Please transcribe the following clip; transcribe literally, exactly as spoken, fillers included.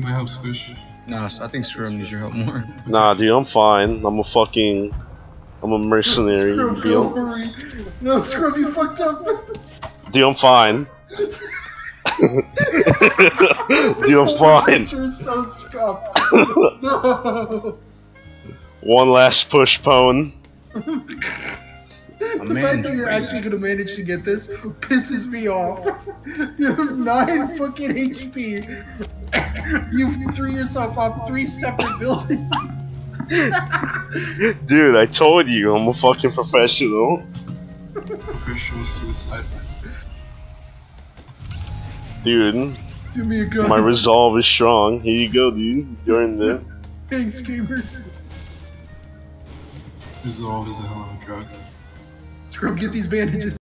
My help, Squish. Nah, I think Scrum needs your help more. Nah, dude, I'm fine. I'm a fucking... I'm a mercenary, you feel? No, Scrub, you fucked up! Dude, I'm fine. Dude, I'm fine. You're so scuffed. No. One last push, Pwn. The fact that you're actually gonna manage to get this pisses me off. You have nine fucking H P. You threw yourself off three separate buildings. Dude, I told you, I'm a fucking professional. Professional suicide. Dude, Give me a gun. my resolve is strong. Here you go, dude. During the... Thanks, gamer. Resolve is a hell of a drug. Scrub, get these bandages.